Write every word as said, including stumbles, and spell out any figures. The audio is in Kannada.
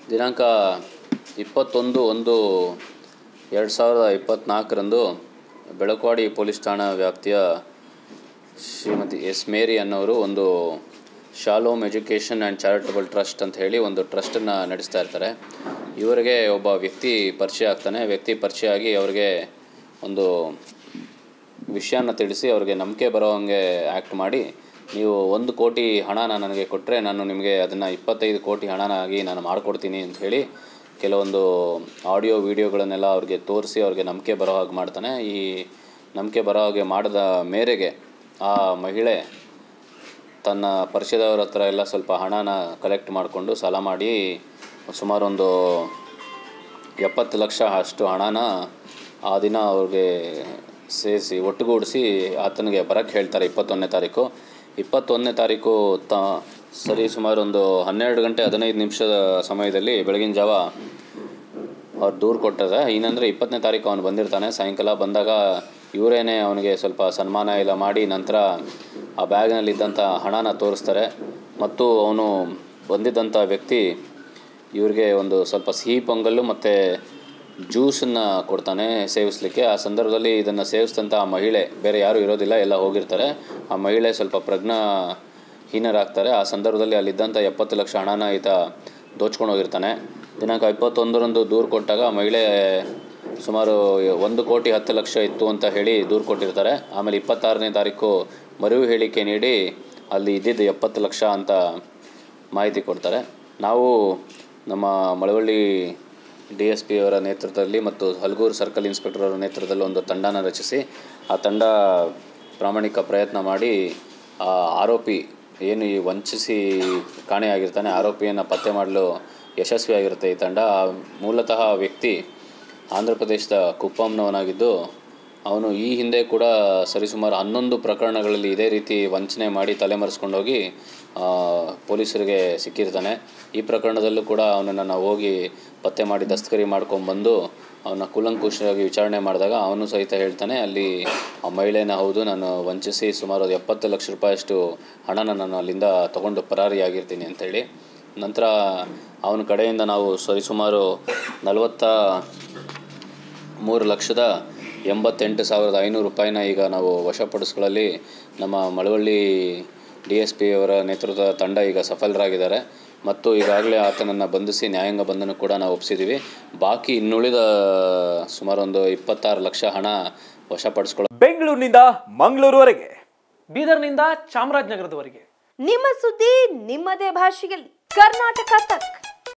ದಿನಾಂಕ ಇಪ್ಪತ್ತೊಂದು ಒಂದು ಎರಡು ಸಾವಿರದ ಇಪ್ಪತ್ತ್ನಾಲ್ಕರಂದು ಬೆಳಕವಾಡಿ ಪೊಲೀಸ್ ಠಾಣಾ ವ್ಯಾಪ್ತಿಯ ಶ್ರೀಮತಿ ಎಸ್ ಮೇರಿ ಅನ್ನೋರು ಒಂದು Shalom education and charitable trust ಅಂತ ಹೇಳಿ ಒಂದು ಟ್ರಸ್ಟನ್ನು ನಡೆಸ್ತಾ ಇರ್ತಾರೆ. ಇವರಿಗೆ ಒಬ್ಬ ವ್ಯಕ್ತಿ ಪರಿಚಯ ಆಗ್ತಾನೆ. ವ್ಯಕ್ತಿ ಪರಿಚಯ ಆಗಿ ಅವ್ರಿಗೆ ಒಂದು ವಿಷಯನ ತಿಳಿಸಿ ಅವ್ರಿಗೆ ನಂಬಿಕೆ ಬರೋ ಹಾಗೆ ಆ್ಯಕ್ಟ್ ಮಾಡಿ, ನೀವು ಒಂದು ಕೋಟಿ ಹಣನ ನನಗೆ ಕೊಟ್ಟರೆ ನಾನು ನಿಮಗೆ ಅದನ್ನು ಇಪ್ಪತ್ತೈದು ಕೋಟಿ ಹಣನಾಗಿ ನಾನು ಮಾಡಿಕೊಡ್ತೀನಿ ಅಂತ ಹೇಳಿ ಕೆಲವೊಂದು ಆಡಿಯೋ ವೀಡಿಯೋಗಳನ್ನೆಲ್ಲ ಅವ್ರಿಗೆ ತೋರಿಸಿ ಅವ್ರಿಗೆ ನಂಬಿಕೆ ಬರೋ ಹಾಗೆ ಮಾಡ್ತಾನೆ. ಈ ನಂಬಿಕೆ ಬರೋ ಹಾಗೆ ಮಾಡಿದ ಮೇರೆಗೆ ಆ ಮಹಿಳೆ ತನ್ನ ಪರಿಚಯದವ್ರ ಹತ್ರ ಎಲ್ಲ ಸ್ವಲ್ಪ ಹಣನ ಕಲೆಕ್ಟ್ ಮಾಡಿಕೊಂಡು ಸಾಲ ಮಾಡಿ ಸುಮಾರು ಒಂದು ಎಪ್ಪತ್ತು ಲಕ್ಷ ಅಷ್ಟು ಹಣನ ಆ ದಿನ ಅವ್ರಿಗೆ ಸೇರಿಸಿ ಒಟ್ಟುಗೂಡಿಸಿ ಆತನಿಗೆ ಬರೋಕ್ಕೆ ಹೇಳ್ತಾರೆ. ಇಪ್ಪತ್ತೊಂದನೇ ತಾರೀಕು ಇಪ್ಪತ್ತೊಂದನೇ ತಾರೀಕು ತ ಸರಿ ಸುಮಾರು ಒಂದು ಹನ್ನೆರಡು ಗಂಟೆ ಹದಿನೈದು ನಿಮಿಷದ ಸಮಯದಲ್ಲಿ ಬೆಳಗಿನ ಜಾವ ಅವ್ರು ದೂರು ಕೊಟ್ಟರೆ. ಏನಂದರೆ ಇಪ್ಪತ್ತನೇ ತಾರೀಕು ಅವನು ಬಂದಿರ್ತಾನೆ. ಸಾಯಂಕಾಲ ಬಂದಾಗ ಇವರೇನೆ ಅವನಿಗೆ ಸ್ವಲ್ಪ ಸನ್ಮಾನ ಎಲ್ಲ ಮಾಡಿ ನಂತರ ಆ ಬ್ಯಾಗ್ನಲ್ಲಿದ್ದಂಥ ಹಣನ ತೋರಿಸ್ತಾರೆ. ಮತ್ತು ಅವನು ಬಂದಿದ್ದಂಥ ವ್ಯಕ್ತಿ ಇವ್ರಿಗೆ ಒಂದು ಸ್ವಲ್ಪ ಸಿಹಿ ಪೊಂಗಲ್ಲು ಮತ್ತು ಜ್ಯೂಸನ್ನು ಕೊಡ್ತಾನೆ ಸೇವಿಸಲಿಕ್ಕೆ. ಆ ಸಂದರ್ಭದಲ್ಲಿ ಇದನ್ನು ಸೇವಿಸಿದಂಥ ಆ ಮಹಿಳೆ, ಬೇರೆ ಯಾರೂ ಇರೋದಿಲ್ಲ, ಎಲ್ಲ ಹೋಗಿರ್ತಾರೆ. ಆ ಮಹಿಳೆ ಸ್ವಲ್ಪ ಪ್ರಜ್ಞಾಹೀನರಾಗ್ತಾರೆ. ಆ ಸಂದರ್ಭದಲ್ಲಿ ಅಲ್ಲಿದ್ದಂಥ ಎಪ್ಪತ್ತು ಲಕ್ಷ ಹಣನ ಈತ ದೋಚ್ಕೊಂಡು ಹೋಗಿರ್ತಾನೆ. ದಿನಾಂಕ ಇಪ್ಪತ್ತೊಂದರಂದು ದೂರು ಕೊಟ್ಟಾಗ ಆ ಮಹಿಳೆ ಸುಮಾರು ಒಂದು ಕೋಟಿ ಹತ್ತು ಲಕ್ಷ ಇತ್ತು ಅಂತ ಹೇಳಿ ದೂರು ಕೊಟ್ಟಿರ್ತಾರೆ. ಆಮೇಲೆ ಇಪ್ಪತ್ತಾರನೇ ತಾರೀಕು ಮರುವು ಹೇಳಿಕೆ ನೀಡಿ ಅಲ್ಲಿ ಇದ್ದಿದ್ದು ಎಪ್ಪತ್ತು ಲಕ್ಷ ಅಂತ ಮಾಹಿತಿ ಕೊಡ್ತಾರೆ. ನಾವು ನಮ್ಮ ಮಳವಳ್ಳಿ ಡಿ ಎಸ್ ಪಿ ಅವರ ನೇತೃತ್ವದಲ್ಲಿ ಮತ್ತು ಹಲಗೂರು ಸರ್ಕಲ್ ಇನ್ಸ್ಪೆಕ್ಟರ್ ಅವರ ನೇತೃತ್ವದಲ್ಲಿ ಒಂದು ತಂಡನ ರಚಿಸಿ ಆ ತಂಡ ಪ್ರಾಮಾಣಿಕ ಪ್ರಯತ್ನ ಮಾಡಿ ಆ ಆರೋಪಿ ಏನು ಈ ವಂಚಿಸಿ ಕಾಣೆಯಾಗಿರ್ತಾನೆ ಆರೋಪಿಯನ್ನು ಪತ್ತೆ ಮಾಡಲು ಯಶಸ್ವಿಯಾಗಿರುತ್ತೆ ಈ ತಂಡ. ಮೂಲತಃ ವ್ಯಕ್ತಿ ಆಂಧ್ರ ಪ್ರದೇಶದ ಕುಪ್ಪಂನವನಾಗಿದ್ದು ಅವನು ಈ ಹಿಂದೆ ಕೂಡ ಸರಿಸುಮಾರು ಹನ್ನೊಂದು ಪ್ರಕರಣಗಳಲ್ಲಿ ಇದೇ ರೀತಿ ವಂಚನೆ ಮಾಡಿ ತಲೆಮರೆಸ್ಕೊಂಡೋಗಿ ಪೊಲೀಸರಿಗೆ ಸಿಕ್ಕಿರ್ತಾನೆ. ಈ ಪ್ರಕರಣದಲ್ಲೂ ಕೂಡ ಅವನನ್ನು ನಾವು ಹೋಗಿ ಪತ್ತೆ ಮಾಡಿ ದಸ್ತಗಿರಿ ಮಾಡ್ಕೊಂಡ್ಬಂದು ಅವನ ಕೂಲಂಕುಷವಾಗಿ ವಿಚಾರಣೆ ಮಾಡಿದಾಗ ಅವನು ಸಹಿತ ಹೇಳ್ತಾನೆ, ಅಲ್ಲಿ ಆ ಮಹಿಳೆನ ಹೌದು ನಾನು ವಂಚಿಸಿ ಸುಮಾರು ಎಪ್ಪತ್ತು ಲಕ್ಷ ರೂಪಾಯಿಯಷ್ಟು ಹಣನ ನಾನು ಅಲ್ಲಿಂದ ತೊಗೊಂಡು ಪರಾರಿಯಾಗಿರ್ತೀನಿ ಅಂತೇಳಿ. ನಂತರ ಅವನ ಕಡೆಯಿಂದ ನಾವು ಸರಿಸುಮಾರು ನಲವತ್ತ ಮೂರು ಲಕ್ಷದ ಎಂಬತ್ತೆಂಟು ಸಾವಿರದ ಐನೂರು ರೂಪಾಯಿನ ಈಗ ನಾವು ವಶಪಡಿಸ್ಕೊಳ್ಳಲ್ಲಿ ನಮ್ಮ ಮಳವಳ್ಳಿ ಡಿ ಎಸ್ ಪಿ ಅವರ ನೇತೃತ್ವದ ತಂಡ ಈಗ ಸಫಲರಾಗಿದ್ದಾರೆ. ಮತ್ತು ಈಗಾಗಲೇ ಆತನನ್ನು ಬಂಧಿಸಿ ನ್ಯಾಯಾಂಗ ಬಂಧನ ಕೂಡ ನಾವು ಒಪ್ಪಿಸಿದ್ದೀವಿ. ಬಾಕಿ ಇನ್ನುಳಿದ ಸುಮಾರು ಒಂದು ಇಪ್ಪತ್ತಾರು ಲಕ್ಷ ಹಣ ವಶಪಡಿಸ್ಕೊಳ್ಳ. ಬೆಂಗಳೂರಿನಿಂದ ಮಂಗಳೂರುವರೆಗೆ, ಬೀದರ್ನಿಂದ ಚಾಮರಾಜನಗರದವರೆಗೆ ನಿಮ್ಮ ಸುದ್ದಿ ನಿಮ್ಮದೇ ಭಾಷೆಯಲ್ಲಿ ಕರ್ನಾಟಕ ತಕ್.